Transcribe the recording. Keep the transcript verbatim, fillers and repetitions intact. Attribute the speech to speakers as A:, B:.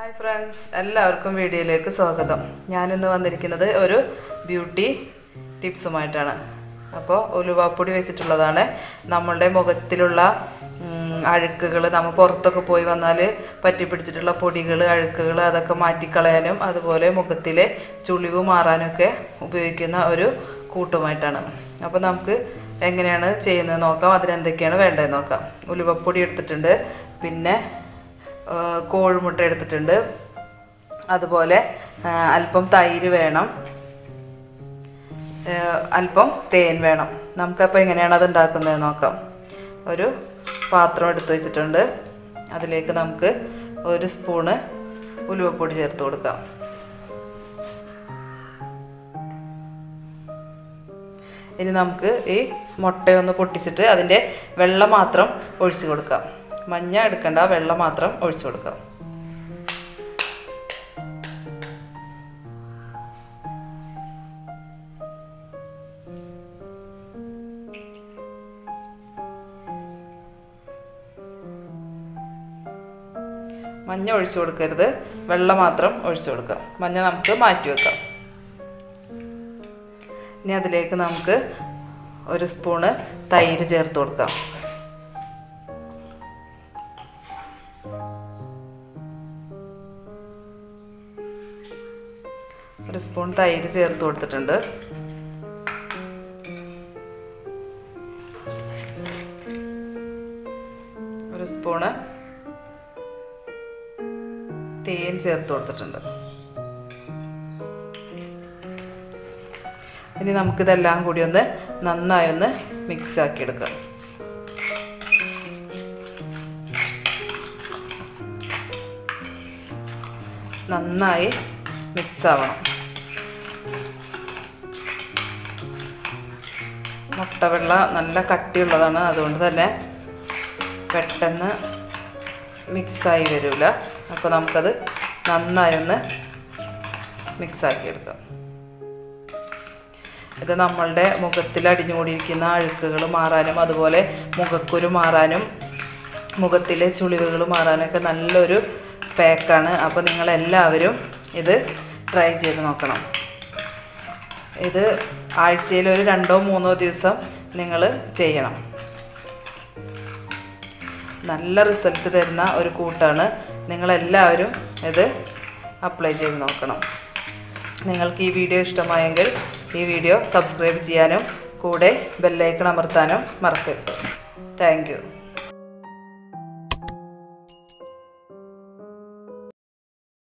A: Hi friends, എല്ലാവർക്കും വീഡിയോയിലേക്ക് സ്വാഗതം. ഞാൻ ഇന്ന് വന്നിരിക്കുന്നത് ഒരു ബ്യൂട്ടി ടിപ്സുമായിട്ടാണ്. അപ്പോൾ ഉലുവാപ്പൊടി വെച്ചിട്ടുള്ളതാണ്. നമ്മളുടെ മുഖത്തിലുള്ള അഴുക്കുകൾ നമ്മൾ പുറത്തൊക്കെ പോയി വന്നാൽ പറ്റി പിടിച്ചിട്ടുള്ള പൊടികൾ അഴുക്കുകൾ അതൊക്കെ മാറ്റിക്കളയാനും അതുപോലെ മുഖത്തിലെ ചുളിവ് മാറാനൊക്കെ ഉപയോഗിക്കുന്ന ഒരു കൂട്ടുമായിട്ടാണ്. അപ്പോൾ നമുക്ക് എങ്ങനെയാണ് ചെയ്യുന്നത് നോക്കാം. അതിനെന്തൊക്കെയാണ് വേണ്ടതെന്ന് നോക്കാം. ഉലുവപ്പൊടി എടുത്തിട്ടുണ്ട്, പിന്നെ കോഴിമുട്ട എടുത്തിട്ടുണ്ട്, അതുപോലെ അല്പം തൈര് വേണം, അല്പം തേൻ വേണം. നമുക്കപ്പോൾ എങ്ങനെയാണ് അത് ഉണ്ടാക്കുന്നത് നോക്കാം. ഒരു പാത്രം എടുത്ത് വെച്ചിട്ടുണ്ട്. അതിലേക്ക് നമുക്ക് ഒരു സ്പൂണ് ഉലുവപ്പൊടി ചേർത്ത് കൊടുക്കാം. ഇനി നമുക്ക് ഈ മുട്ടയൊന്ന് പൊട്ടിച്ചിട്ട് അതിൻ്റെ വെള്ളം മാത്രം ഒഴിച്ചു കൊടുക്കാം. മഞ്ഞ എടുക്കണ്ട, വെള്ളം മാത്രം ഒഴിച്ചു കൊടുക്കാം. മഞ്ഞ ഒഴിച്ചു കൊടുക്കരുത്, വെള്ളം മാത്രം ഒഴിച്ചു കൊടുക്കാം. മഞ്ഞ നമുക്ക് മാറ്റി വെക്കാം. ഇനി അതിലേക്ക് നമുക്ക് ഒരു സ്പൂണ് തൈര് ചേർത്ത് കൊടുക്കാം. ഒരു സ്പൂൺ തൈര് ചേർത്ത് കൊടുത്തിട്ടുണ്ട്. ഒരു സ്പൂണ് തേൻ ചേർത്ത് കൊടുത്തിട്ടുണ്ട്. ഇനി നമുക്കിതെല്ലാം കൂടി ഒന്ന് നന്നായി ഒന്ന് മിക്സ് ആക്കി എടുക്കാം. നന്നായി മിക്സ് ആവണം. മുട്ടവെള്ള നല്ല കട്ടിയുള്ളതാണ്, അതുകൊണ്ട് തന്നെ പെട്ടെന്ന് മിക്സായി വരില്ല. അപ്പോൾ നമുക്കത് നന്നായി ഒന്ന് മിക്സാക്കി എടുക്കാം. ഇത് നമ്മളുടെ മുഖത്തിൽ അടിഞ്ഞുകൂടിയിരിക്കുന്ന അഴുക്കുകൾ മാറാനും അതുപോലെ മുഖക്കുരു മാറാനും മുഖത്തിലെ ചുളിവുകൾ മാറാനൊക്കെ നല്ലൊരു പാക്കാണ്. അപ്പോൾ നിങ്ങളെല്ലാവരും ഇത് ട്രൈ ചെയ്ത് നോക്കണം. ഇത് ആഴ്ചയിൽ ഒരു രണ്ടോ മൂന്നോ ദിവസം നിങ്ങൾ ചെയ്യണം. നല്ല റിസൾട്ട് തരുന്ന ഒരു കൂട്ടാണ്. നിങ്ങളെല്ലാവരും ഇത് അപ്ലൈ ചെയ്ത് നോക്കണം. നിങ്ങൾക്ക് ഈ വീഡിയോ ഇഷ്ടമായെങ്കിൽ ഈ വീഡിയോ സബ്സ്ക്രൈബ് ചെയ്യാനും കൂടെ ബെല്ലൈക്കൺ അമർത്താനും മറക്കരുത്. Thank U.